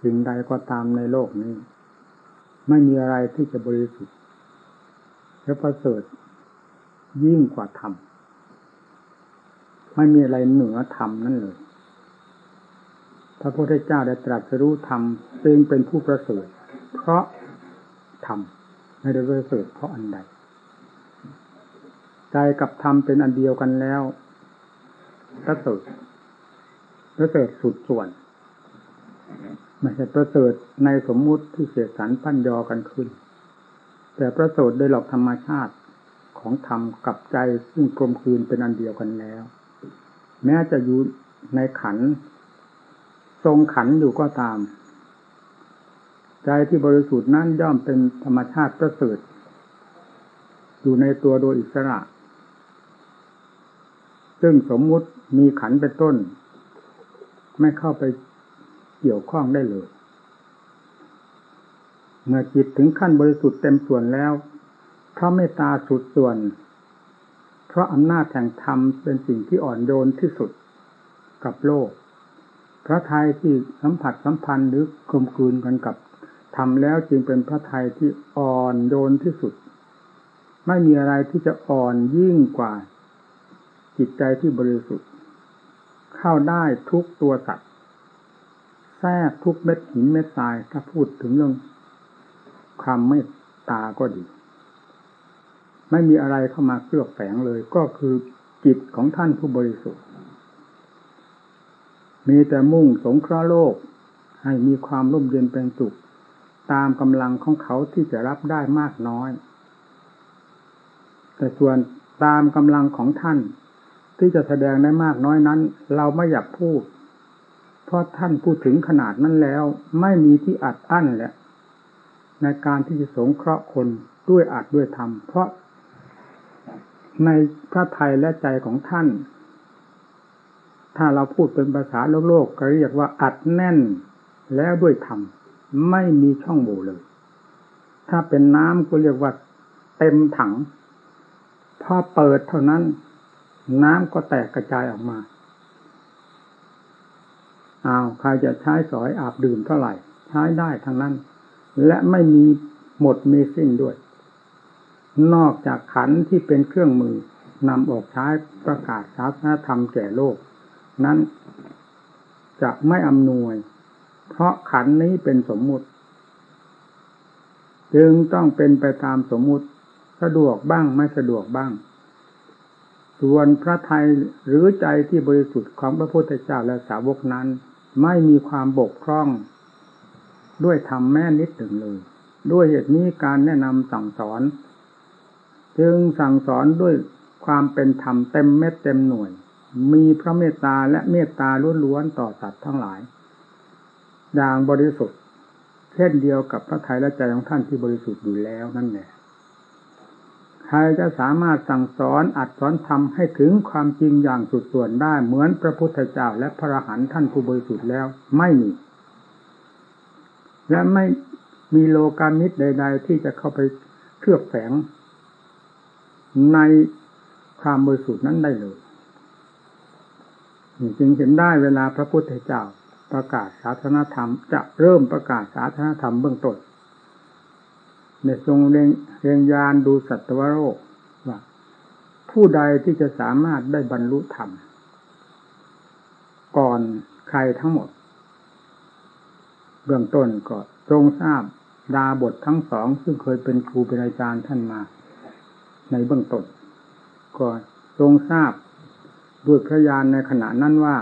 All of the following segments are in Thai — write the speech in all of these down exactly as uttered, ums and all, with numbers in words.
สิ่งใดก็ตามในโลกนี้ไม่มีอะไรที่จะบริสุทธิ์และประเสริฐยิ่งกว่าธรรมไม่มีอะไรเหนือธรรมนั่นเลยพระพุทธเจ้าได้ตรัสรู้ธรรมจึงเป็นผู้ประเสริฐเพราะธรรมไม่ได้ประเสริฐเพราะอันใดใจกับธรรมเป็นอันเดียวกันแล้วประเสริฐประเสริฐสุดส่วนไม่ใช่ประเสริฐในสมมุติที่เสกสรรปั้นยอกันขึ้นแต่ประเสริฐโดยหลักธรรมชาติของธรรมกับใจซึ่งกลมกลืนเป็นอันเดียวกันแล้วแม้จะอยู่ในขันธ์ทรงขันธ์อยู่ก็ตามใจที่บริสุทธิ์นั้นย่อมเป็นธรรมชาติประเสริฐอยู่ในตัวโดยอิสระซึ่งสมมุติมีขันธ์เป็นต้นไม่เข้าไปเกี่ยวข้องได้เลยเมื่อจิตถึงขั้นบริสุทธิ์เต็มส่วนแล้วเพราะเมตตาสุดส่วนเพราะอำนาจแห่งธรรมเป็นสิ่งที่อ่อนโยนที่สุดกับโลกพระทัยที่สัมผัสสัมพันธ์หรือกลมกลืนกันกับธรรมแล้วจึงเป็นพระทัยที่อ่อนโยนที่สุดไม่มีอะไรที่จะอ่อนยิ่งกว่าจิตใจที่บริสุทธิ์เข้าได้ทุกตัวสัตว์แทรกทุกเม็ดหินเม็ดทรายถ้าพูดถึงเรื่องความเมตตาก็ดีไม่มีอะไรเข้ามาเคลือบแฝงเลยก็คือจิตของท่านผู้บริสุทธิ์มีแต่มุ่งสงเคราะห์โลกให้มีความร่มเย็นเป็นสุขตามกำลังของเขาที่จะรับได้มากน้อยแต่ส่วนตามกำลังของท่านที่จะแสดงได้มากน้อยนั้นเราไม่อยากพูดเพราะท่านพูดถึงขนาดนั้นแล้วไม่มีที่อัดอั้นแหละในการที่จะสงเคราะห์คนด้วยอัดด้วยธรรมเพราะในพระทัยและใจของท่านถ้าเราพูดเป็นภาษาโลกโลกก็เรียกว่าอัดแน่นแล้วด้วยธรรมไม่มีช่องโหว่เลยถ้าเป็นน้ำก็เรียกว่าเต็มถังพอเปิดเท่านั้นน้ำก็แตกกระจายออกมาอ้าวใครจะใช้สอยอาบดื่มเท่าไหร่ใช้ได้ทั้งนั้นและไม่มีหมดมีสิ้นด้วยนอกจากขันธ์ที่เป็นเครื่องมือนำออกใช้ประกาศศาสนธรรมแก่โลกนั้นจะไม่อำนวยเพราะขันธ์นี้เป็นสมมุติจึงต้องเป็นไปตามสมมุติสะดวกบ้างไม่สะดวกบ้างส่วนพระทัยหรือใจที่บริสุทธิ์ของพระพุทธเจ้าและสาวกนั้นไม่มีความบกพร่องด้วยธรรมแม้นิดหนึ่งเลยด้วยเหตุนี้การแนะนำสั่งสอนจึงสั่งสอนด้วยความเป็นธรรมเต็มเม็ดเต็มหน่วยมีพระเมตตาและเมตตาล้วนๆต่อสัตว์ทั้งหลายอย่างบริสุทธิ์เช่นเดียวกับพระทัยและใจของท่านที่บริสุทธิ์อยู่แล้วนั่นแหละใครจะสามารถสั่งสอนอัดสอนทำให้ถึงความจริงอย่างสุดส่วนได้เหมือนพระพุทธเจ้าและพระอรหันต์ท่านผู้บริสุทธิ์แล้วไม่มีและไม่มีโลกามิตรใดๆที่จะเข้าไปเคลือบแฝงในความบริสุทธิ์นั้นได้เลยจึงเห็นได้เวลาพระพุทธเจ้าประกาศศาสนธรรมจะเริ่มประกาศศาสนธรรมเบื้องต้นในทรงเรียงเรียงยานดูสัตวโลกว่าผู้ใดที่จะสามารถได้บรรลุธรรมก่อนใครทั้งหมดเบื้องต้นก็ทรงทราบดาบททั้งสองซึ่งเคยเป็นครูเป็นอาจารย์ท่านมาในเบื้องต้นก็ทรงทราบด้วยพระญาณในขณะนั้นว่า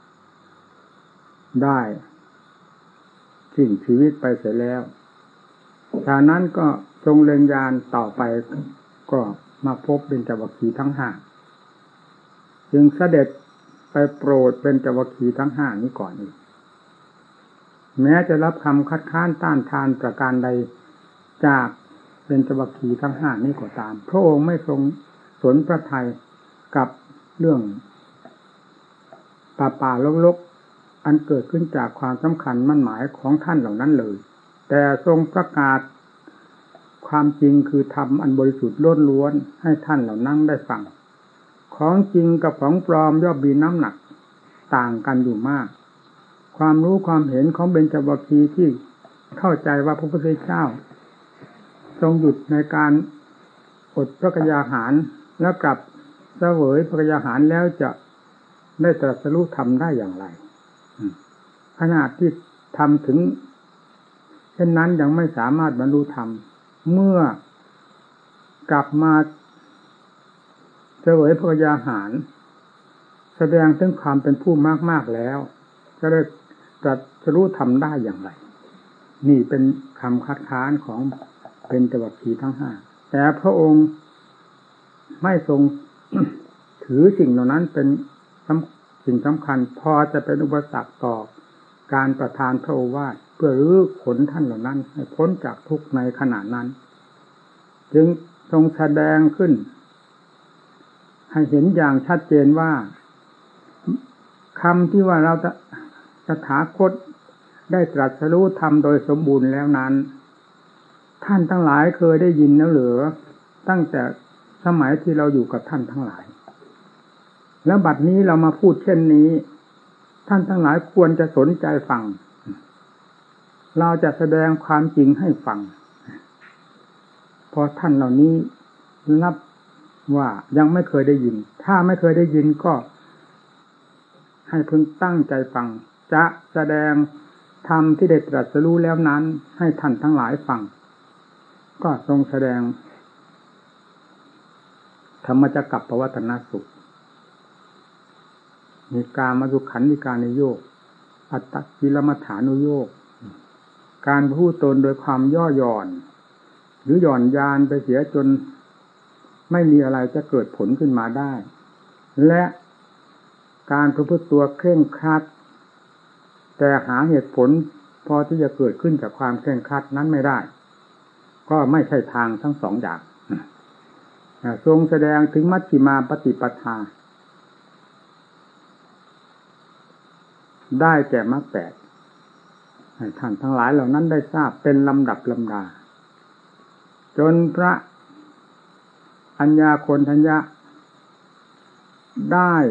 ได้สิ้นชีวิตไปเสียแล้วจากนั้นก็ทรงเล็งยานต่อไปก็มาพบเบญจวัคคีย์ทั้งห้าจึงเสด็จไปโปรดเบญจวัคคีย์ทั้งห้านี้ก่อนอีกแม้จะรับคำคัดค้านต้านทานประการใดจากเบญจวัคคีย์ทั้งห้านี้ก็ตามพระองค์ไม่ทรงสนพระทัยกับเรื่องป่าป่าลกๆอันเกิดขึ้นจากความสำคัญมั่นหมายของท่านเหล่านั้นเลยแต่ทรงประกาศความจริงคือธรรมอันบริสุทธิ์ล้วนๆให้ท่านเหล่านั้นได้ฟังของจริงกับของปลอมย่อมมีน้ำหนักต่างกันอยู่มากความรู้ความเห็นของเบญจวัคคีย์ที่เข้าใจว่าพระพุทธเจ้าทรงหยุดในการอดพระกยาหารแล้วกลับเสวยพระกยาหารแล้วจะได้ตรัสรู้ธรรมได้อย่างไรขนาดที่ทำถึงเช่นนั้นยังไม่สามารถบรรลุธรรมเมื่อกลับมาเสวยพระกยาหารแสดงถึงความเป็นผู้มากๆแล้วจะได้ตรัสรู้ธรรมได้อย่างไรนี่เป็นคำคัดค้านของเบญจวัคคีย์ทั้งห้าแต่พระองค์ไม่ทรง ถือสิ่งเหล่านั้นเป็นสิ่งสำคัญพอจะเป็นอุปสรรคต่อการประทานพระโอวาทเพื่อรื้อขนท่านเหล่านั้นให้พ้นจากทุกข์ในขณะนั้นจึงทรงแสดงขึ้นให้เห็นอย่างชัดเจนว่าคำที่ว่าเราจะตถาคตได้ตรัสรู้ธรรมโดยสมบูรณ์แล้วนั้นท่านทั้งหลายเคยได้ยินแล้วหรือตั้งแต่สมัยที่เราอยู่กับท่านทั้งหลายแล้วบัดนี้เรามาพูดเช่นนี้ท่านทั้งหลายควรจะสนใจฟังเราจะแสดงความจริงให้ฟังพอท่านเหล่านี้รับว่ายังไม่เคยได้ยินถ้าไม่เคยได้ยินก็ให้พึงตั้งใจฟังจะแสดงธรรมที่ได้ตรัสรู้แล้วนั้นให้ท่านทั้งหลายฟังก็ทรงแสดงธรรมจักกัปปวัตตนสูตรมีกามสุขันธิกานิโยคอัตตกิลมัฏฐานุโยคการพูดตนโดยความย่อหย่อนหรือหย่อนยานไปเสียจนไม่มีอะไรจะเกิดผลขึ้นมาได้และการประพฤติตัวเคร่งครัดแต่หาเหตุผลพอที่จะเกิดขึ้นจากความเคร่งครัดนั้นไม่ได้ก็ไม่ใช่ทางทั้งสองอย่างทรงแสดงถึงมัชฌิมาปฏิปทาได้แก่มรรคแปดให้ท่านทั้งหลายเหล่านั้นได้ทราบเป็นลำดับลำดาจนพระอัญญาโกณทัญญะได้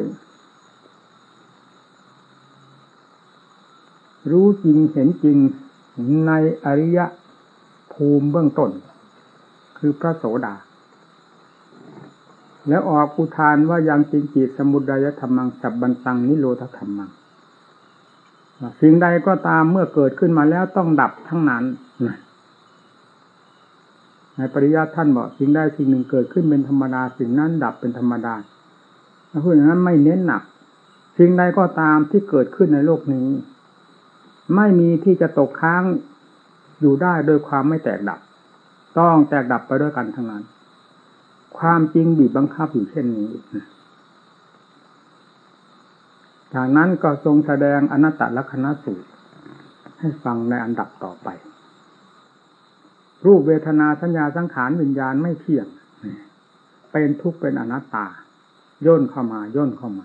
รู้จริงเห็นจริงในอริยภูมิเบื้องต้นคือพระโสดาแล้วออกอุทานว่ายังจินจิสมุดัยธรรมังสัพบันตังนิโรธธรรมังสิ่งใดก็ตามเมื่อเกิดขึ้นมาแล้วต้องดับทั้งนั้นในปริยัติท่านบอกสิ่งใดสิ่งหนึ่งเกิดขึ้นเป็นธรรมดาสิ่งนั้นดับเป็นธรรมดาเพราะฉะนั้นไม่เน้นหนักสิ่งใดก็ตามที่เกิดขึ้นในโลกนี้ไม่มีที่จะตกค้างอยู่ได้โดยความไม่แตกดับต้องแตกดับไปด้วยกันทั้งนั้นความจริงบีบบังคับอยู่เช่นนี้จากนั้นก็ทรงแสดงอนัตตลักขณสูตรให้ฟังในอันดับต่อไปรูปเวทนาสัญญาสังขารวิญญาณไม่เที่ยงเป็นทุกข์เป็นอนัตตาย่นเข้ามาย่นเข้ามา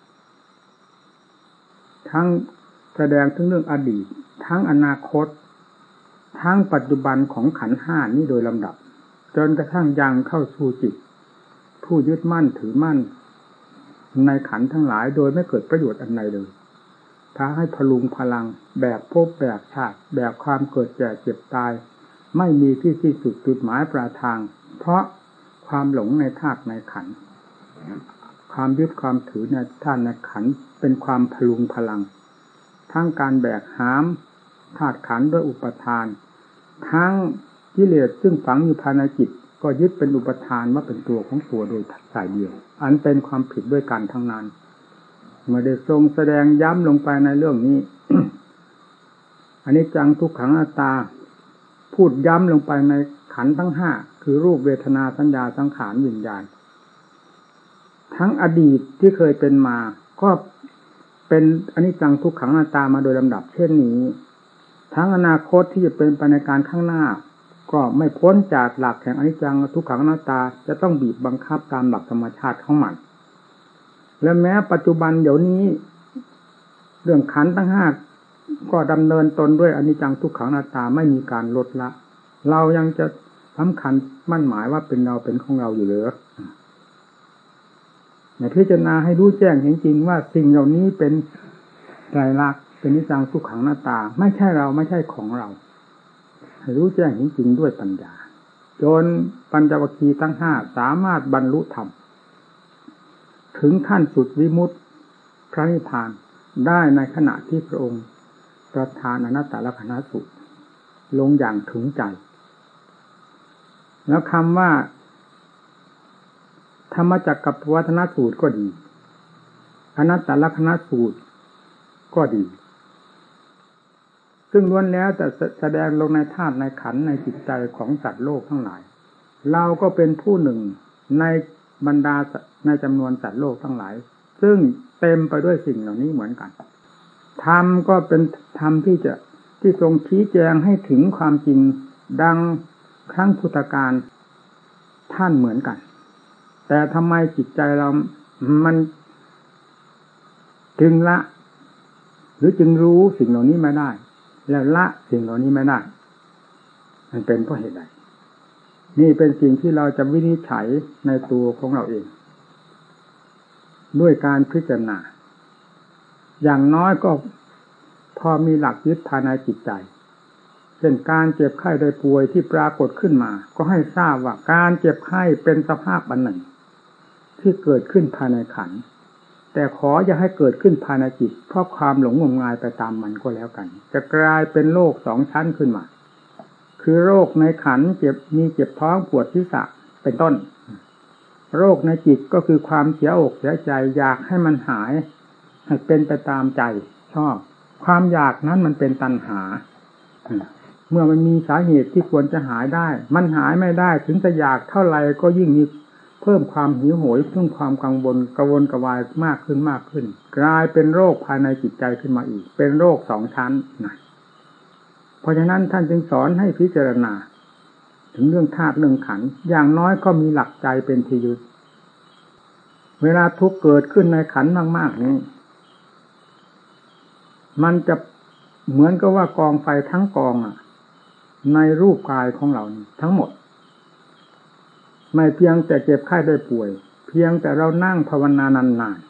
ทั้งแสดงถึงเรื่องอดีตทั้งอนาคตทั้งปัจจุบันของขันธ์ห้านี้โดยลำดับจนกระทั่งยังเข้าสู่จิตผู้ยึดมั่นถือมั่นในขันธ์ทั้งหลายโดยไม่เกิดประโยชน์อันใดเลยพาให้พลุงพลังแบบภพแบบชาติแบบความเกิดแก่เจ็บตายไม่มีที่สิ้นสุดจุดหมายปลายทางเพราะความหลงในธาตุในขันธ์ความยึดความถือในธาตุในขันธ์เป็นความพลุงพลังทั้งการแบกหามธาตุขันธ์ด้วยอุปทานทั้งกิเลสซึ่งฝังอยู่ภายในจิตก็ยึดเป็นอุปทานว่าเป็นตัวของตัวโดยสายเดียวอันเป็นความผิดด้วยกันทั้งนั้นเมื่อได้ทรงแสดงย้ำลงไปในเรื่องนี้ อันนี้จังทุกขังอนัตตาพูดย้ำลงไปในขันธ์ทั้งห้าคือรูปเวทนาสัญญาสังขารวิญญาณทั้งอดีตที่เคยเป็นมาก็เป็นอนิจจังทุกขังอนัตตามาโดยลำดับเช่นนี้ทั้งอนาคตที่จะเป็นไปในการข้างหน้าก็ไม่พ้นจากหลักแห่งอนิจจังทุกขังอนัตตาจะต้องบีบบังคับตามหลักธรรมชาติของมันและแม้ปัจจุบันเดี๋ยวนี้เรื่องขันธ์ทั้งห้าก็ดำเนินตนด้วยอนิจจังทุกขังอนัตตาไม่มีการลดละเรายังจะสำคัญมั่นหมายว่าเป็นเราเป็นของเราอยู่หรือในพิจารณาให้รู้แจ้งเห็นจริงว่าสิ่งเหล่านี้เป็นไตรลักษณ์เป็นนิจังทุกขังหน้าตาไม่ใช่เราไม่ใช่ของเราให้รู้แจ้งจริงๆด้วยปัญญาจนปัญจวัคคีย์ทั้งห้าสามารถบรรลุธรรมถึงขั้นสุดวิมุตติพระนิพพานได้ในขณะที่พระองค์ประทานอนัตตลกนัสูตรลงอย่างถึงใจแล้วคำว่าธรรมจักรกับวัฒนสูตรก็ดีอนัตตลกนัสูตรก็ดีซึ่งล้วนแล้วแต่แสดงลงในธาตุในขันธ์ในจิตใจของสัตว์โลกทั้งหลายเราก็เป็นผู้หนึ่งในบรรดาในจำนวนสัตว์โลกทั้งหลายซึ่งเต็มไปด้วยสิ่งเหล่านี้เหมือนกันธรรมก็เป็นธรรมที่จะที่ทรงชี้แจงให้ถึงความจริงดังครั้งพุทธกาลท่านเหมือนกันแต่ทำไมจิตใจเรามันจึงละหรือจึงรู้สิ่งเหล่านี้ไม่ได้แล้วละสิ่งเหล่านี้ไม่ได้มันเป็นเพราะเหตุใดนี่เป็นสิ่งที่เราจะวินิจฉัยในตัวของเราเองด้วยการพิจารณาอย่างน้อยก็พอมีหลักยึดภายในจิตใจเช่นการเจ็บไข้ได้ป่วยที่ปรากฏขึ้นมาก็ให้ทราบว่าการเจ็บไข้เป็นสภาพอันหนึ่งที่เกิดขึ้นภายในขันธ์แต่ขออย่าให้เกิดขึ้นภายในจิตเพราะความหลงงมงายไปตามมันก็แล้วกันจะกลายเป็นโรคสองชั้นขึ้นมาคือโรคในขันธ์เจ็บมีเจ็บท้องปวดศีรษะเป็นต้นโรคในจิตก็คือความเสียอกเสียใจอยากให้มันหายให้เป็นไปตามใจชอบความอยากนั้นมันเป็นตัณหาเมื่อมันมีสาเหตุที่ควรจะหายได้มันหายไม่ได้ถึงจะอยากเท่าไหร่ก็ยิ่งมีเพิ่มความหิวโหยเพิ่มความกังวลกระวนกระวายมากขึ้นมากขึ้นกลายเป็นโรคภายในจิตใจขึ้นมาอีกเป็นโรคสองชั้นนะเพราะฉะนั้นท่านจึงสอนให้พิจารณาถึงเรื่องธาตุเรื่องขันธ์อย่างน้อยก็มีหลักใจเป็นที่ยึดเวลาทุกข์เกิดขึ้นในขันธ์มากๆนี้มันจะเหมือนกับว่ากองไฟทั้งกองอ่ะในรูปกายของเราทั้งหมดไม่เพียงแต่เจ็บไข้ได้ป่วยเพียงแต่เรานั่งภาวนานาน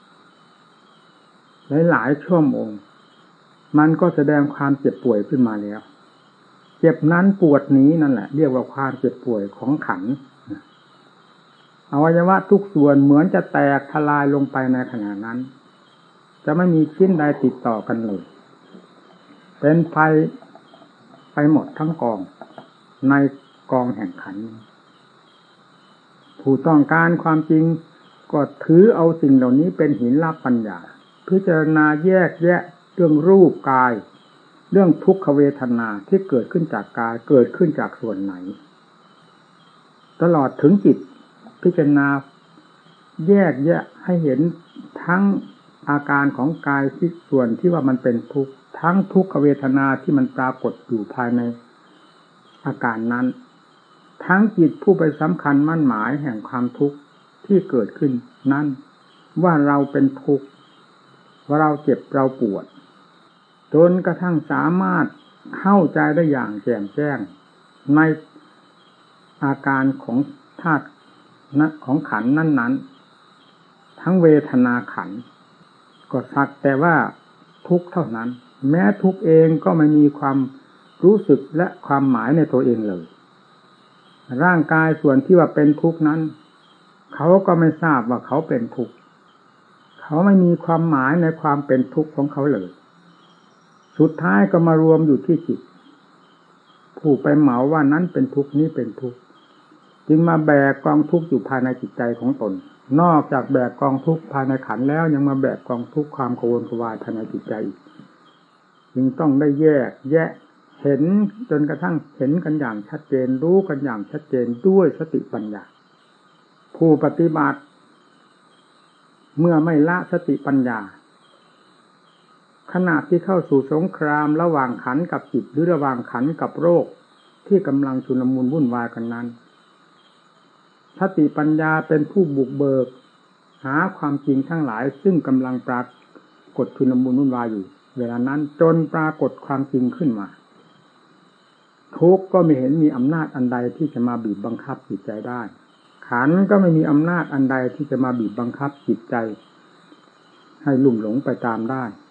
ๆหลายๆชั่วโมงมันก็แสดงความเจ็บป่วยขึ้นมาแล้วเจ็บนั้นปวดนี้นั่นแหละเรียกว่าความเจ็บป่วยของขันธ์อวัยวะทุกส่วนเหมือนจะแตกทลายลงไปในขณะนั้นจะไม่มีชิ้นใดติดต่อกันเลยเป็นไฟไปหมดทั้งกองในกองแห่งขันธ์ผู้ต้องการความจริงก็ถือเอาสิ่งเหล่านี้เป็นหินลับปัญญาพิจารณาแยกแยะเรื่องรูปกายเรื่องทุกขเวทนาที่เกิดขึ้นจากกายเกิดขึ้นจากส่วนไหนตลอดถึงจิตพิจารณาแยกแยะให้เห็นทั้งอาการของกายที่ส่วนที่ว่ามันเป็นทุกข์ทั้งทุกขเวทนาที่มันปรากฏอยู่ภายในอาการนั้นทั้งจิตผู้ไปสำคัญมั่นหมายแห่งความทุกข์ที่เกิดขึ้นนั้นว่าเราเป็นทุกข์ว่าเราเจ็บเราปวดจนกระทั่งสามารถเข้าใจได้อย่างแจ่มแจ้งในอาการของธาตุของขันธ์นั้นๆทั้งเวทนาขันธ์ก็สักแต่ว่าทุกข์เท่านั้นแม้ทุกข์เองก็ไม่มีความรู้สึกและความหมายในตัวเองเลยร่างกายส่วนที่ว่าเป็นทุกข์นั้นเขาก็ไม่ทราบว่าเขาเป็นทุกข์เขาไม่มีความหมายในความเป็นทุกข์ของเขาเลยสุดท้ายก็มารวมอยู่ที่จิตผู้ไปเหมาว่านั้นเป็นทุกข์นี้เป็นทุกข์จึงมาแบกกองทุกข์อยู่ภายในจิตใจของตนนอกจากแบกกองทุกข์ภายในขันธ์แล้วยังมาแบกกองทุกข์ความกังวลกระวายภายในจิตใจอีกจึงต้องได้แยกแยะเห็นจนกระทั่งเห็นกันอย่างชัดเจนรู้กันอย่างชัดเจนด้วยสติปัญญาผู้ปฏิบัติเมื่อไม่ละสติปัญญาขณะที่เข้าสู่สงครามระหว่างขันธ์กับจิตหรือระหว่างขันธ์กับโรคที่กำลังชุลมุนวุ่นวายกันนั้นสติปัญญาเป็นผู้บุกเบิกหาความจริงทั้งหลายซึ่งกำลังปรากฏชุลมุนวุ่นวายอยู่เวลานั้นจนปรากฏความจริงขึ้นมาทุกข์ก็ไม่เห็นมีอำนาจอันใดที่จะมาบีบบังคับจิตใจได้ขันธ์ก็ไม่มีอำนาจอันใดที่จะมาบีบบังคับจิตใจให้ลุ่มหลงไปตามได้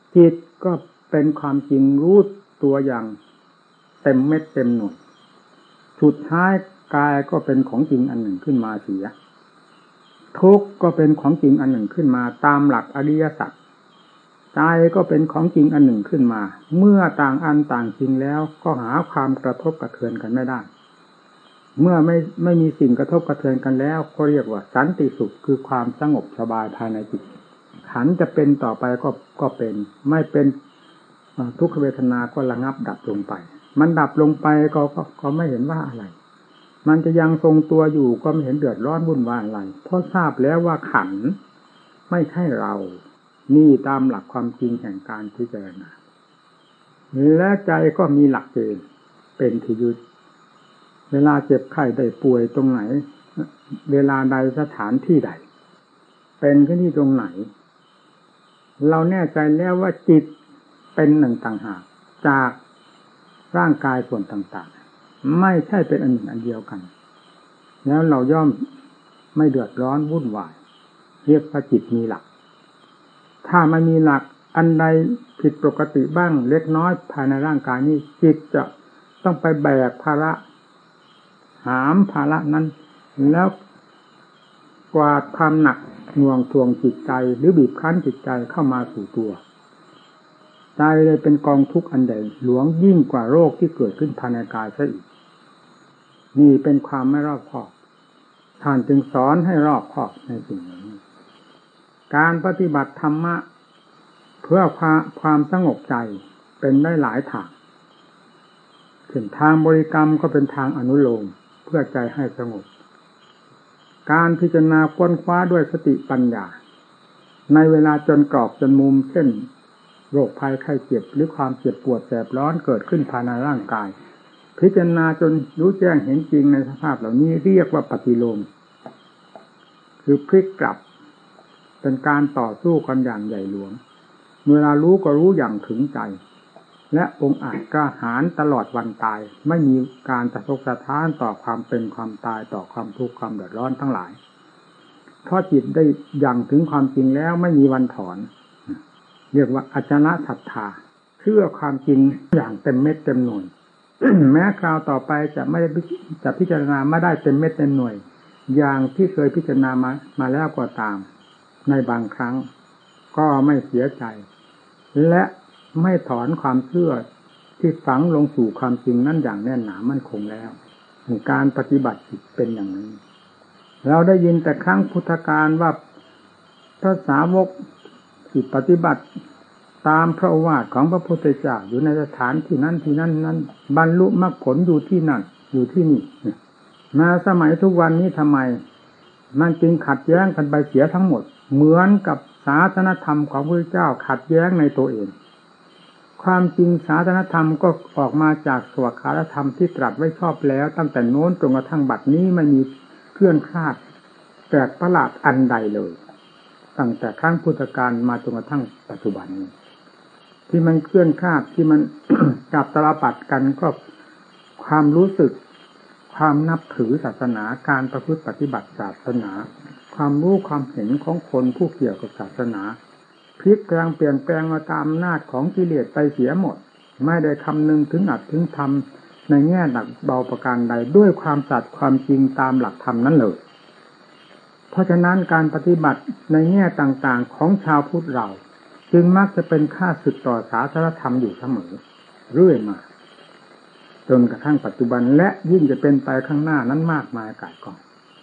จิตก็เป็นความจริงรู้ตัวอย่างเต็มเม็ดเต็มหน่วยสุดท้ายกายก็เป็นของจริงอันหนึ่งขึ้นมาเสียทุกข์ก็เป็นของจริงอันหนึ่งขึ้นมาตามหลักอริยสัจใจก็เป็นของจริงอันหนึ่งขึ้นมาเมื่อต่างอันต่างจริงแล้วก็หาความกระทบกระเทือนกันไม่ได้เมื่อไม่ไม่มีสิ่งกระทบกระเทือนกันแล้วก็เรียกว่าสันติสุขคือความสงบสบายภายในจิตขันจะเป็นต่อไปก็ก็เป็นไม่เป็นทุกขเวทนาก็ระงับดับลงไปมันดับลงไปก็ก็ก็ไม่เห็นว่าอะไรมันจะยังทรงตัวอยู่ก็ไม่เห็นเดือดร้อนวุ่นวายอะไรเพราะทราบแล้วว่าขันไม่ใช่เรานี่ตามหลักความจริงแห่งการพิจารณาและใจก็มีหลักเกณฑ์เป็นที่ยึดเวลาเจ็บไข้ได้ป่วยตรงไหนเวลาใดสถานที่ใดเป็นขึ้นที่ตรงไหนเราแน่ใจแล้วว่าจิตเป็นหนึ่งต่างหากจากร่างกายส่วนต่างๆไม่ใช่เป็นอันหนึ่งอันเดียวกันแล้วเราย่อมไม่เดือดร้อนวุ่นวายเรียกว่าจิตมีหลักถ้าไม่มีหลักอันใดผิดปกติบ้างเล็กน้อยภายในร่างกายนี้จิตจะต้องไปแบกภาระหามภาระนั้นแล้วกวาดความหนักหน่วงทวงจิตใจหรือบีบคั้นจิตใจเข้ามาสู่ตัวใจเลยเป็นกองทุกข์อันใหญ่หลวงยิ่งกว่าโรคที่เกิดขึ้นภายในกายซะอีกนี่เป็นความไม่รอบคอบท่านจึงสอนให้รอบคอบในสิ่งนี้การปฏิบัติธรรมะเพื่อความสงบใจเป็นได้หลายทางถึงทางบริกรรมก็เป็นทางอนุโลมเพื่อใจให้สงบการพิจารณาค้นคว้าด้วยสติปัญญาในเวลาจนกรอบจนมุมเช่นโรคภัยไข้เจ็บหรือความเจ็บปวดแสบร้อนเกิดขึ้นภายในร่างกายพิจารณาจนรู้แจ้งเห็นจริงในสภาพเหล่านี้เรียกว่าปฏิโลมคือพลิกกลับเป็นการต่อสู้กันอย่างใหญ่หลวงเวลารู้ก็รู้อย่างถึงใจและองค์อาจกล้าหาญตลอดวันตายไม่มีการสะทกสะท้านต่อความเป็นความตายต่อความทุกข์ความเดือดร้อนทั้งหลายเพราะจิตได้ยังถึงความจริงแล้วไม่มีวันถอนเรียกว่าอจนะศรัทธาเชื่อความจริงอย่างเต็มเม็ดเต็มหน่วย แม้คราวต่อไปจะไม่ได้จะพิจารณาไม่ได้เต็มเม็ดเต็มหน่วยอย่างที่เคยพิจารณามามาแล้วก็ตามในบางครั้งก็ไม่เสียใจและไม่ถอนความเชื่อที่ฝังลงสู่ความจริงนั่นอย่างแน่นหนามั่นคงแล้วการปฏิบัติจิตเป็นอย่างนี้เราได้ยินแต่ครั้งพุทธกาลว่าพระสาวกที่ปฏิบัติตามพระโอวาทของพระพุทธเจ้าอยู่ในสถานที่นั้นที่นั้นนั้นบรรลุมรรคผลอยู่ที่นั่นอยู่ที่นี่มาสมัยทุกวันนี้ทำไมมันจึงขัดแย้งกันไปเสียทั้งหมดเหมือนกับศาสนธรรมของพระพุทธเจ้าขัดแย้งในตัวเองความจริงศาสนธรรมก็ออกมาจากสวากขาธรรมที่ตรัสไว้ชอบแล้วตั้งแต่โน้นจนกระทั่งบัดนี้ไม่มีเคลื่อนคลาดแปลกประหลาดอันใดเลยตั้งแต่ครั้งพุทธกาลมาจนกระทั่งปัจจุบันนี้ที่มันเคลื่อนคลาดที่มัน กับตลปัดกันก็ความรู้สึกความนับถือศาสนาการประพฤติปฏิบัติศาสนาความรู้ความเห็นของคนผู้เกี่ยวกับศาสนาพลิกแปลงเปลี่ยนแปลงมาตามอำนาจของกิเลสไปเสียหมดไม่ได้คำนึงถึงอัดถึงธรรมในแง่หนักเบาประการใดด้วยความสัตย์ความจริงตามหลักธรรมนั้นเลยเพราะฉะนั้นการปฏิบัติในแง่ต่างๆของชาวพุทธเราจึงมักจะเป็นค่าศึกต่อศาสนธรรมอยู่เสมอเรื่อยมาจนกระทั่งปัจจุบันและยิ่งจะเป็นไปข้างหน้านั้นมากมายกายกอง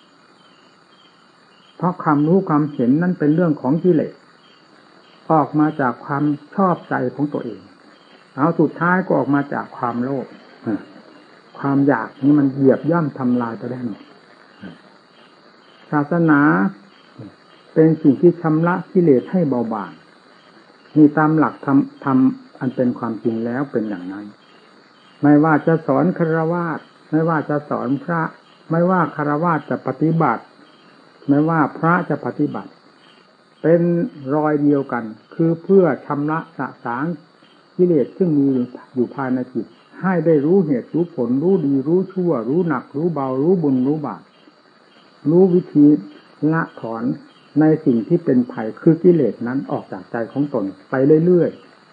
เพราะความรู้ความเห็นนั้นเป็นเรื่องของกิเลสออกมาจากความชอบใจของตัวเองเอาสุดท้ายก็ออกมาจากความโลภความอยากนี่มันเหยียบย่ำทำลายไปได้หมดศาสนาเป็นสิ่งที่ชำระกิเลสให้เบาบางนี่ตามหลักธรรมธรรมอันเป็นความจริงแล้วเป็นอย่างนั้นไม่ว่าจะสอนฆราวาสไม่ว่าจะสอนพระไม่ว่าฆราวาสจะปฏิบัติไม่ว่าพระจะปฏิบัติเป็นรอยเดียวกันคือเพื่อชำระสะสางกิเลสซึ่งมีอยู่ภายในจิตให้ได้รู้เหตุรู้ผลรู้ดีรู้ชั่วรู้หนักรู้เบารู้บุญรู้บาปรู้วิธีละถอนในสิ่งที่เป็นภัยคือกิเลสนั้นออกจากใจของตนไปเรื่อย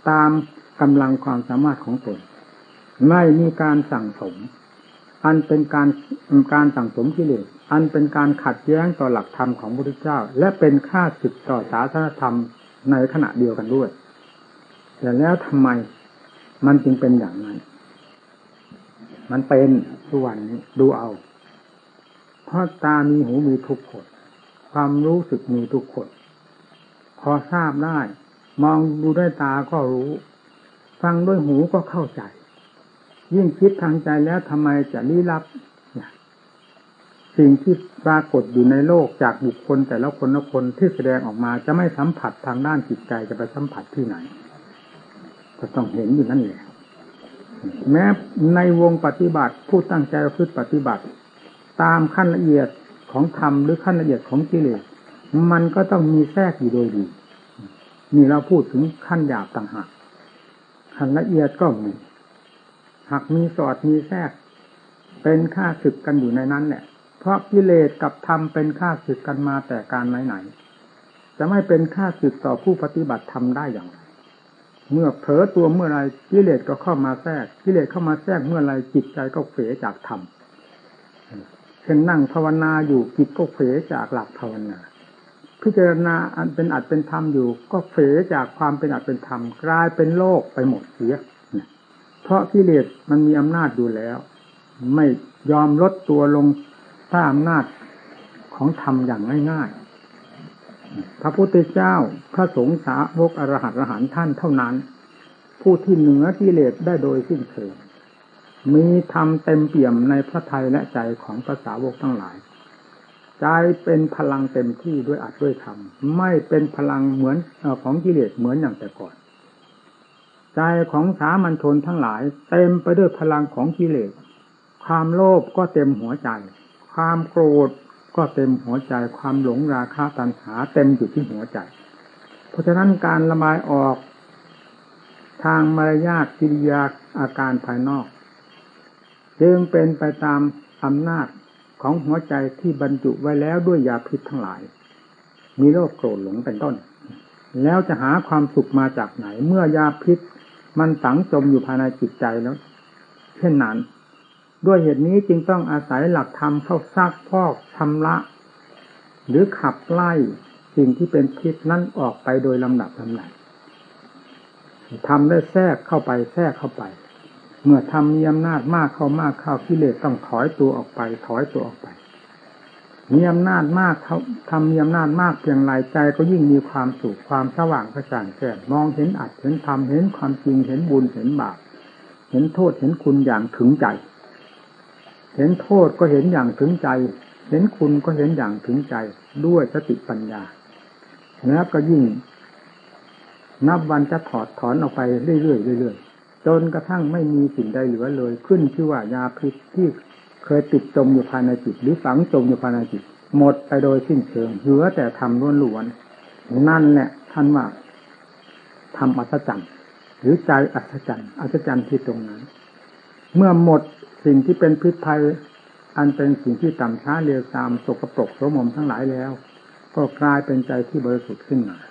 ตามกำลังความสามารถของตนไม่มีการสั่งสมอันเป็นการการสั่งสมกิเลสอันเป็นการขัดแย้งต่อหลักธรรมของพระพุทธเจ้าและเป็นข้าศึกต่อศาสนธรรมในขณะเดียวกันด้วยแต่แล้วทำไมมันจึงเป็นอย่างนั้นมันเป็นทุกวันนี้ดูเอาเพราะตามีหูมีทุกคนความรู้สึกมีทุกคนพอทราบได้มองดูด้วยตาก็รู้ฟังด้วยหูก็เข้าใจยิ่งคิดทางใจแล้วทำไมจะลี้ลับสิ่งที่ปรากฏอยู่ในโลกจากบุคคลแต่ละคนละคนที่แสดงออกมาจะไม่สัมผัสทางด้านจิตใจจะไปสัมผัสที่ไหนก็ต้องเห็นอยู่นั่นแหละแม้ในวงปฏิบัติผู้ตั้งใจประพฤติปฏิบัติตามขั้นละเอียดของธรรมหรือขั้นละเอียดของกิเลสมันก็ต้องมีแทรกอยู่โดยดีนี่เราพูดถึงขั้นหยาบต่างหากขั้นละเอียดก็มีหากมีสอดมีแทรกเป็นข้าศึกกันอยู่ในนั้นแหละเพราะกิเลสกับธรรมเป็นข้าศึกกันมาแต่การไหนๆจะไม่เป็นข้าศึกต่อผู้ปฏิบัติธรรมได้อย่างไรเมื่อเผลอตัวเมื่อไรกิเลสก็เข้ามาแทรกกิเลสเข้ามาแทรกเมื่อไรจิตใจก็เผลอจากธรรมเช่นนั่งภาวนาอยู่จิตก็เผลอจากหลักภาวนาพิจารณาอันเป็นอัตเป็นธรรมอยู่ก็เผลอจากความเป็นอัตเป็นธรรมกลายเป็นโลกไปหมดเสียเพราะกิเลสมันมีอำนาจอยู่แล้วไม่ยอมลดตัวลงถ้าอำนาจของธรรมอย่างง่ายๆพระพุทธเจ้าพระสงฆ์สาวกอรหันต์อรหันต์ท่านเท่านั้นผู้ที่เหนือกิเลสได้โดยสิ้นเชิงมีธรรมเต็มเปี่ยมในพระทัยและใจของพระสาวกทั้งหลายใจเป็นพลังเต็มที่ด้วยอัตด้วยธรรมไม่เป็นพลังเหมือนของกิเลสเหมือนอย่างแต่ก่อนใจของสามัญชนทั้งหลายเต็มไปด้วยพลังของกิเลสความโลภก็เต็มหัวใจความโกรธก็เต็มหัวใจความหลงราคะตัณหาเต็มอยู่ที่หัวใจเพราะฉะนั้นการระบายออกทางมารยาทกิริยาอาการภายนอกจึงเป็นไปตามอำนาจของหัวใจที่บรรจุไว้แล้วด้วยยาพิษทั้งหลายมีโรคโกรธหลงเป็นต้นแล้วจะหาความสุขมาจากไหนเมื่อยาพิษมันฝังจมอยู่ภายในจิตใจแล้วเช่นนั้นด้วยเหตุนี้จึงต้องอาศัยหลักธรรมเข้าซักพอกชำระหรือขับไล่สิ่งที่เป็นพิษนั้นออกไปโดยลำดับลำดับทำได้แทรกเข้าไปแทรกเข้าไปเมื่อทำมีอำนาจมากเข้ามากเข้ากิเลสต้องถอยตัวออกไปถอยตัวออกไปมีอำนาจมากเขาทำมีอำนาจมากเพียงไรใจก็ยิ่งมีความสุขความสว่างกระจ่างแจ้งมองเห็นอัตเห็นธรรมเห็นความจริงเห็นบุญเห็นบาปเห็นโทษเห็นคุณอย่างถึงใจเห็นโทษก็เห็นอย่างถึงใจเห็นคุณก็เห็นอย่างถึงใจด้วยสติปัญญาแล้วก็ยิ่งนับวันจะถอดถอนออกไปเรื่อยๆเรื่อยๆจนกระทั่งไม่มีสิ่งใดเหลือเลยขึ้นชื่อว่ายาพิษที่เคยติดจมอยู่ภายในจิตหรือฝังจมอยู่ภายในจิตหมดไปโดยสิ้นเชิงเหลือแต่ธรรมล้วนๆนั่นแหละท่านว่าธรรมอัศจรรย์หรือใจอัศจรรย์อัศจรรย์ที่ตรงนั้นเมื่อหมดสิ่งที่เป็นพิษภัยอันเป็นสิ่งที่ต่ำช้าเลวทรามสกปรกโสมมทั้งหลายแล้วก็กลายเป็นใจที่บริสุทธิ์ขึ้นมา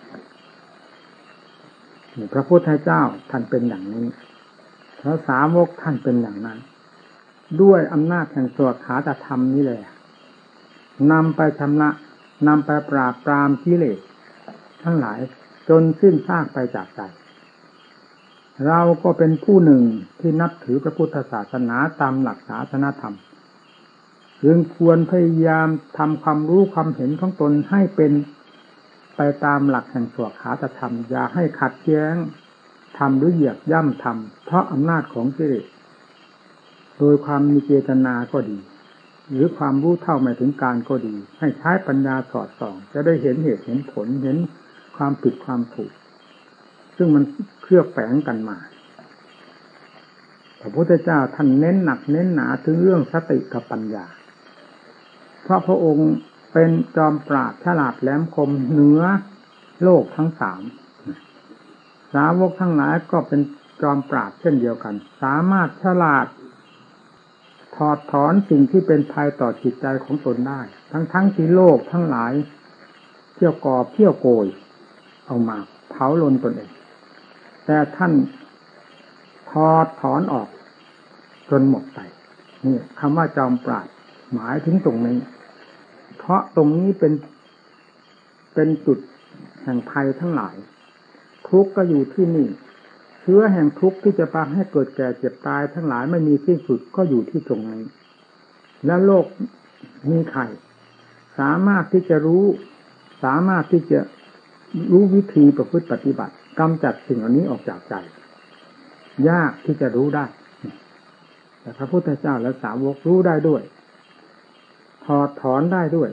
พระพุทธเจ้าท่านเป็นอย่างนี้พระสาวกท่านเป็นอย่างนั้นด้วยอำนาจแห่งสวดขาตธรรมนี้แหละนำไปชำระนำไปปราบปรามกิเลสทั้งหลายจนสิ้นซากไปจากใจเราก็เป็นผู้หนึ่งที่นับถือพระพุทธศาสนาตามหลักศาสนธรรมจึงควรพยายามทำความรู้ความเห็นของตนให้เป็นไปตามหลักแห่งสวดขาตธรรมอย่าให้ขัดแย้งธรรมหรือเหยียบย่ำธรรมเพราะอำนาจของกิเลสโดยความมีเจตนาก็ดีหรือความรู้เท่าไม่ถึงการก็ดีให้ใช้ปัญญาสอดส่องจะได้เห็นเหตุเห็นผลเห็นความผิดความถูกซึ่งมันเคลือบแฝงกันมาพระพุทธเจ้าท่านเน้นหนักเน้นหนาถึงเรื่องสติกับปัญญาเพราะพระองค์เป็นจอมปราชญ์ฉลาดแหลมคมเหนือโลกทั้งสามสาวกทั้งหลายก็เป็นจอมปราชญ์เช่นเดียวกันสามารถฉลาดถอดถอนสิ่งที่เป็นภัยต่อจิตใจของตนได้ทั้งทั้งที่โลกทั้งหลายเที่ยวก่อเที่ยวโกยเอามาเผาลนตนเองแต่ท่านถอดถอนออกจนหมดไปนี่คำว่าจอมปราดหมายถึงตรงนี้เพราะตรงนี้เป็นเป็นจุดแห่งภัยทั้งหลายทุกข์ก็อยู่ที่นี่เชื้อแห่งทุกข์ที่จะพาให้เกิดแก่เจ็บตายทั้งหลายไม่มีสิ้นสุดก็อยู่ที่ตรงนี้และโลกมีใครสามารถที่จะรู้สามารถที่จะรู้วิธีประพฤติปฏิบัติกำจัดสิ่งเหล่านี้ออกจากใจยากที่จะรู้ได้แต่พระพุทธเจ้าและสาวกรู้ได้ด้วยถอดถอนได้ด้วย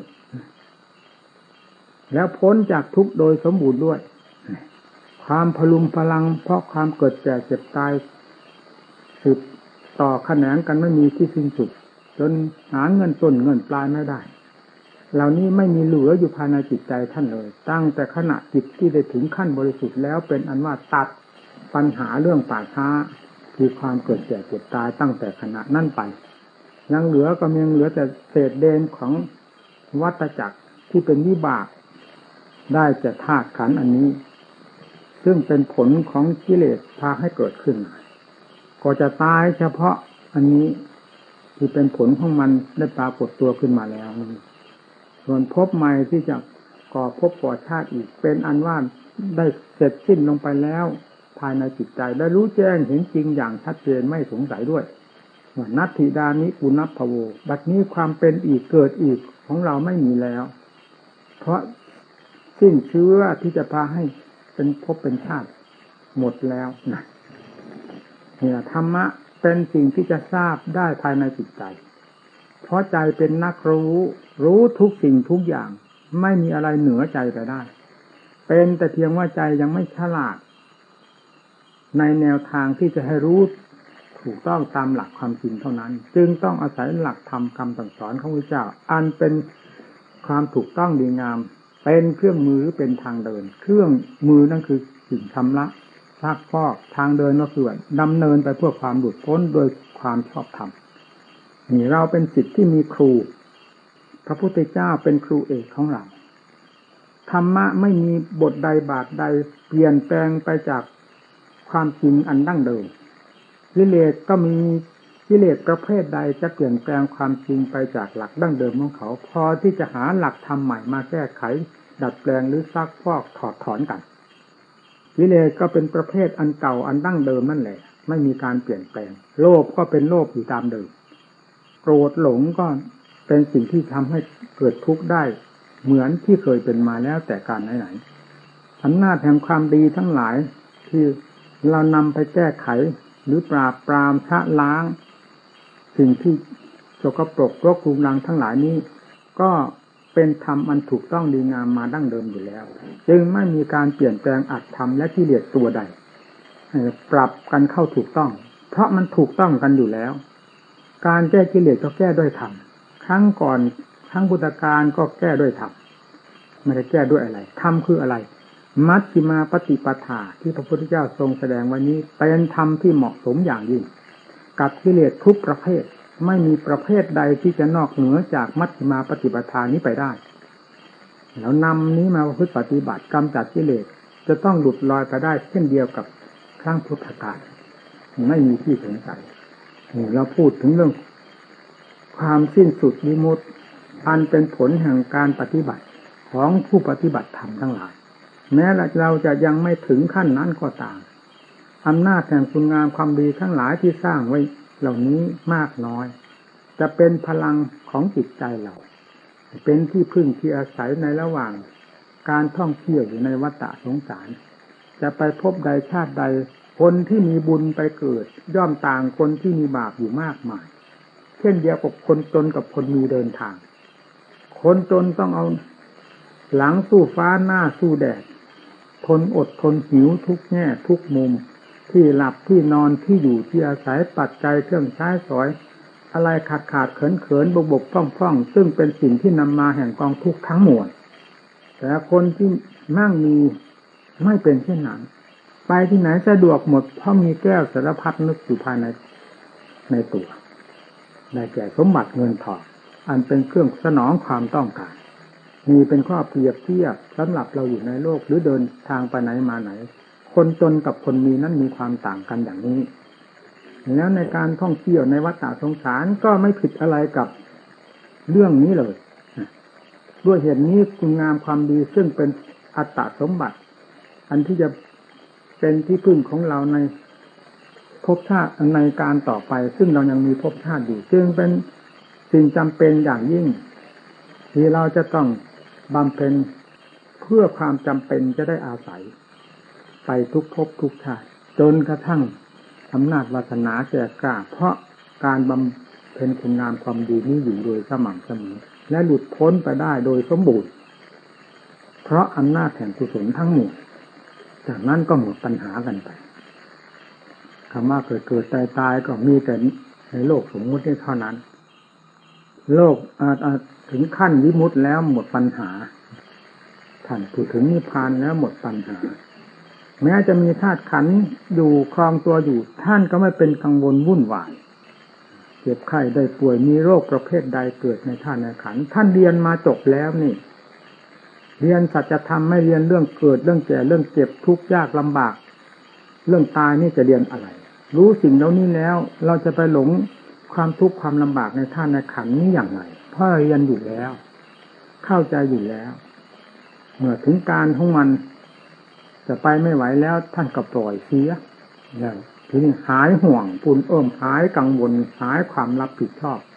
แล้วพ้นจากทุกข์โดยสมบูรณ์ด้วยความพลุงพลังเพราะความเกิดแก่เจ็บตายสืบต่อแขนงกันไม่มีที่สิ้นสุดจนหาเงินต้นเงินปลายไม่ได้เหล่านี้ไม่มีเหลืออยู่ภายในจิตใจท่านเลยตั้งแต่ขณะจิตที่ได้ถึงขั้นบริสุทธิ์แล้วเป็นอันว่าตัดปัญหาเรื่องป่าช้าคือความเกิดแก่เจ็บตายตั้งแต่ขณะนั้นไปยังเหลือก็ยังเหลือแต่เศษเดนของวัฏจักรที่เป็นวิบากได้จะธาตุขันธ์อันนี้ซึ่งเป็นผลของกิเลสพาให้เกิดขึ้นก็จะตายเฉพาะอันนี้ที่เป็นผลของมันได้ปรากฏตัวขึ้นมาแล้วส่วนภพใหม่ที่จะก่อภพก่อชาติอีกเป็นอันว่าได้เสร็จสิ้นลงไปแล้วภายในจิตใจได้รู้แจ้งเห็นจริงอย่างชัดเจนไม่สงสัยด้วยว่านัตถิดานิปุณัพพโวบัดนี้ความเป็นอีกเกิดอีกของเราไม่มีแล้วเพราะสิ้นเชื้อที่จะพาให้เป็นภพเป็นชาติหมดแล้วนะเนี่ยธรรมะเป็นสิ่งที่จะทราบได้ภายในจิตใจเพราะใจเป็นนักรู้รู้ทุกสิ่งทุกอย่างไม่มีอะไรเหนือใจไปได้เป็นแต่เพียงว่าใจยังไม่ฉลาดในแนวทางที่จะให้รู้ถูกต้องตามหลักความจริงเท่านั้นจึงต้องอาศัยหลักธรรมคำสั่งสอนของพระเจ้าอันเป็นความถูกต้องดีงามเป็นเครื่องมือเป็นทางเดินเครื่องมือนั่นคือสิ่งชำระซักฟอกทางเดินก็คือดำเนินไปเพื่อความหลุดพ้นโดยความชอบธรรมนี่เราเป็นศิษย์ที่มีครูพระพุทธเจ้าเป็นครูเอกของเราธรรมะไม่มีบทใดบาทใดเปลี่ยนแปลงไปจากความจริงอันดั้งเดิมกิเลสก็มีกิเลสประเภทใดจะเปลี่ยนแปลงความจริงไปจากหลักดั้งเดิมของเขาพอที่จะหาหลักธรรมใหม่มาแก้ไขดัดแปลงหรือซักฟอกถอดถอนกันกิเลสก็เป็นประเภทอันเก่าอันดั้งเดิมนั่นแหละไม่มีการเปลี่ยนแปลงโลภก็เป็นโลภอยู่ตามเดิมโกรธหลงก็เป็นสิ่งที่ทำให้เกิดทุกข์ได้เหมือนที่เคยเป็นมาแล้วแต่การไหนๆอำนาจแห่งความดีทั้งหลายที่เรานำไปแก้ไขหรือปราบปรามชะล้างสิ่งที่สกปรกรกรุงรังทั้งหลายนี้ก็เป็นธรรมอันถูกต้องดีงามมาดั้งเดิมอยู่แล้วจึงไม่มีการเปลี่ยนแปลงอัตธรรมและกิเลสตัวใดปรับกันเข้าถูกต้องเพราะมันถูกต้องกันอยู่แล้วการแก้กิเลสก็แก้ด้วยธรรมครั้งก่อนครั้งพุทธกาลก็แก้ด้วยธรรมไม่ได้แก้ด้วยอะไรธรรมคืออะไรมัชฌิมาปฏิปทาที่พระพุทธเจ้าทรงแสดงวันนี้เป็นธรรมที่เหมาะสมอย่างยิ่งกับกิเลสทุกประเภทไม่มีประเภทใดที่จะนอกเหนือจากมัชฌิมาปฏิปทานี้ไปได้แล้วนำนี้มาประพฤติปฏิบัติกำจัดกิเลสจะต้องหลุดลอยไปได้เช่นเดียวกับครั้งพุทธกาลไม่มีที่สงสัยเราพูดถึงเรื่องความสิ้นสุดวิมุตติอันเป็นผลแห่งการปฏิบัติของผู้ปฏิบัติธรรมทั้งหลายแม้เราจะยังไม่ถึงขั้นนั้นก็ตามอำนาจแห่งคุณงามความดีทั้งหลายที่สร้างไว้เหล่านี้มากน้อยจะเป็นพลังของจิตใจเราเป็นที่พึ่งที่อาศัยในระหว่างการท่องเที่ยวอยู่ในวัฏสงสารจะไปพบใดชาติใดคนที่มีบุญไปเกิดย่อมต่างคนที่มีบาปอยู่มากมายเช่นเดียวกับคนจนกับคนมีเดินทางคนจนต้องเอาหลังสู้ฟ้าหน้าสู้แดดทนอดทนหิวทุกแง่ทุกมุมที่หลับที่นอนที่อยู่ที่อาศัยปัจจัยเครื่องใช้สอยอะไรขาดขาดเขินเขินบกบกพร่องพร่องซึ่งเป็นสิ่งที่นำมาแห่งกองทุกข์ทั้งมวลแต่คนที่มั่งมีไม่เป็นเช่นนั้นไปที่ไหนสะดวกหมดเพราะมีแก้วสารพัดนึกอยู่ภายในในตัวได้แก่สมบัติเงินทองอันเป็นเครื่องสนองความต้องการมีเป็นข้อเปรียบเทียบสำหรับเราอยู่ในโลกหรือเดินทางไปไหนมาไหนคคนจนกับคนมีนั้นมีความต่างกันอย่างนี้แล้วในการท่องเที่ยวในวัฏสงสารก็ไม่ผิดอะไรกับเรื่องนี้เลยด้วยเหตุนี้คุณงามความดีซึ่งเป็นอัตตสมบัติอันที่จะเป็นที่พึ่งของเราในภพชาติในการต่อไปซึ่งเรายังมีภพชาติอยู่จึงเป็นสิ่งจำเป็นอย่างยิ่งที่เราจะต้องบำเพ็ญเพื่อความจำเป็นจะได้อาศัยไปทุกภพทุกชาติจนกระทั่งอำนาจวาสนาแก่กล้าเพราะการบำเพ็ญคุณงามความดีนี้อยู่โดยสม่ำเสมอและหลุดพ้นไปได้โดยสมบูรณ์เพราะอำนาจแห่งกุศลทั้งหมดจากนั้นก็หมดปัญหากันไปคำว่าเกิดเกิดตายตายก็มีแต่ในโลกสมมุติเท่านั้นโลกถึงขั้นวิมุตติแล้วหมดปัญหาท่านพูดถึงนิพพานแล้วหมดปัญหาแม้จะมีธาตุขันธ์อยู่ครองตัวอยู่ท่านก็ไม่เป็นกังวลวุ่นวายเจ็บไข้ได้ป่วยมีโรคประเภทใดเกิดในธาตุในขันธ์ท่านเรียนมาจบแล้วนี่เรียนสัจธรรมไม่เรียนเรื่องเกิดเรื่องแก่เรื่องเจ็บทุกข์ยากลำบากเรื่องตายนี่จะเรียนอะไรรู้สิ่งเหล่านี้แล้วเราจะไปหลงความทุกข์ความลำบากในธาตุในขันธ์นี้อย่างไรเพราะเรียนอยู่แล้วเข้าใจอยู่แล้วเมื่อถึงการของมันจะไปไม่ไหวแล้วท่านก็ปล่อยเสียแล้วทีนี้หายห่วงปุ่นเอิ่มหายกังวลหายความรับผิดชอบ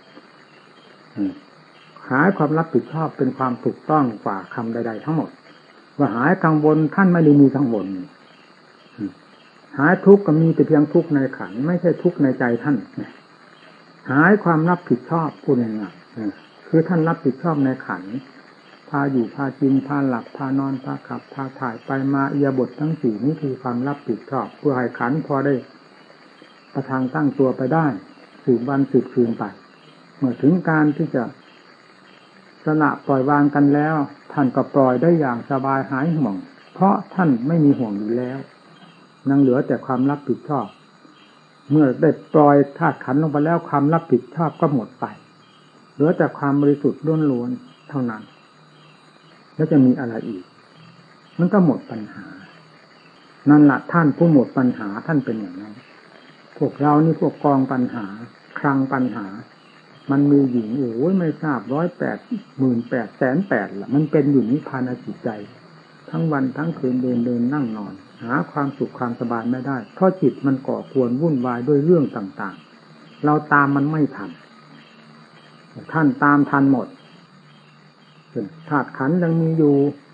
หายความรับผิดชอบเป็นความถูกต้องกว่าคำใดๆทั้งหมดว่าหายกังวลท่านไม่ได้มีกังวลหายทุกข์ก็มีแต่เพียงทุกข์ในขันธ์ไม่ใช่ทุกข์ในใจท่านหายความรับผิดชอบพูดง่ายๆคือท่านรับผิดชอบในขันธ์พาอยู่พากินพาหลับพานอนพาขับพาถ่ายไปมาอิริยาบถทั้งสี่นี้คือความรับผิดชอบเพื่อให้ขันธ์พอได้ประทังตั้งตัวไปได้สืบวันสืบคืนไปเมื่อถึงการที่จะสละปล่อยวางกันแล้วท่านก็ปล่อยได้อย่างสบายหายห่วงเพราะท่านไม่มีห่วงอยู่แล้วยังเหลือแต่ความรับผิดชอบเมื่อได้ปล่อยธาตุขันธ์ลงไปแล้วความรับผิดชอบก็หมดไปเหลือแต่ความบริสุทธิ์ล้วนๆเท่านั้นแล้วจะมีอะไรอีกมันก็หมดปัญหานั่นแหละท่านผู้หมดปัญหาท่านเป็นอย่างนั้นพวกเรานี่พวกกองปัญหาคลังปัญหามันมีอยู่โอ้ยไม่ทราบร้อยแปดหมื่นแปดแสนแปดละมันเป็นอยู่นิพพานจิตใจทั้งวันทั้งคืนเดินเดินนั่งนอนหาความสุขความสบายไม่ได้เพราะจิตมันก่อกวนวุ่นวายด้วยเรื่องต่างๆเราตามมันไม่ทันท่านตามทันหมดธาตุขันธ์ยังมีอยู่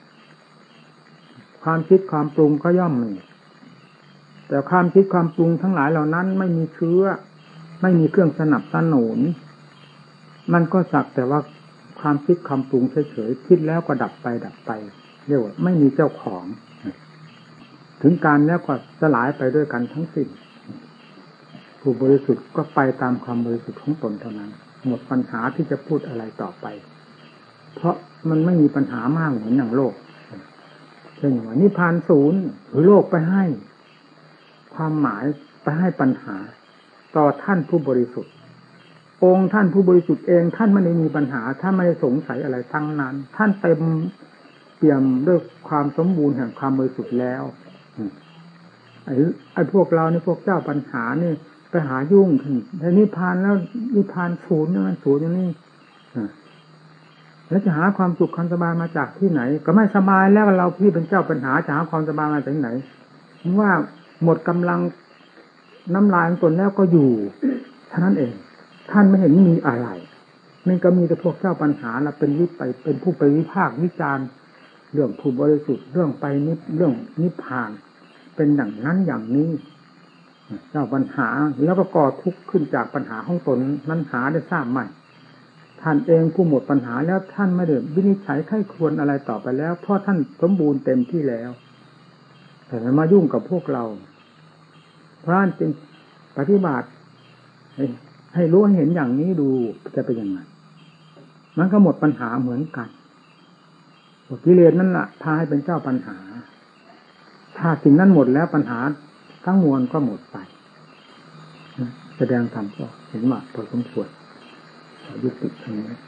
ความคิดความปรุงก็ย่อมมีแต่ความคิดความปรุงทั้งหลายเหล่านั้นไม่มีเชื้อไม่มีเครื่องสนับสนุนมันก็สักแต่ว่าความคิดความปรุงเฉยๆคิดแล้วก็ดับไปดับไปเรียกว่าไม่มีเจ้าของถึงการแล้วก็สลายไปด้วยกันทั้งสิ้นผู้บริสุทธิ์ก็ไปตามความบริสุทธิ์ของตนเท่านั้นหมดปัญหาที่จะพูดอะไรต่อไปเพราะมันไม่มีปัญหามากเหมือนอย่างโลกเช่นว่านิพพานศูนย์หรือโลกไปให้ความหมายไปให้ปัญหาต่อท่านผู้บริสุทธิ์องค์ท่านผู้บริสุทธิ์เองท่านไม่ได้มีปัญหาท่านไม่ได้สงสัยอะไรทั้งนั้นท่านเต็มเปี่ยมด้วยความสมบูรณ์แห่งความบริสุทธิ์แล้วไอ้ไอ้พวกเรานี่พวกเจ้าปัญหานี่ไปหายุ่งขึ้นแต่นิพพานแล้วนิพพานศูนย์นี่มันศูนย์อย่างนี้แล้วจะหาความสุขความสบายมาจากที่ไหนก็ไม่สบายแล้วเราพี่เป็นเจ้าปัญหาจะหาความสบายมาจากไหนว่าหมดกำลังน้ำลายของตนแล้วก็อยู่เท่านั้นเองท่านไม่เห็นมีอะไรมันก็มีแต่พวกเจ้าปัญหาเราเป็นวิไปเป็นผู้ไปวิพากษ์วิจารณ์เรื่องผู้บริสุทธิ์เรื่องไปนิพเรื่องนิพพานเป็นอย่างนั้นอย่างนี้เจ้าปัญหาแล้วก็ก่อทุกข์ขึ้นจากปัญหาของตนนั้นหาได้ทราบไหมท่านเองผู้หมดปัญหาแล้วท่านไม่ได้วินิจฉัยไข้ควรอะไรต่อไปแล้วเพราะท่านสมบูรณ์เต็มที่แล้วแต่มายุ่งกับพวกเราเพราะฉะนั้นจึงปฏิบัติให้ให้รู้ให้เห็นอย่างนี้ดูจะเป็นยังไงมันก็หมดปัญหาเหมือนกันกิเลสนั่นแหละพาให้เป็นเจ้าปัญหาถ้าสิ่งนั้นหมดแล้วปัญหาทั้งมวลก็หมดไปแสดงธรรมก็เห็นว่าพอสมควรยุติตรงนี้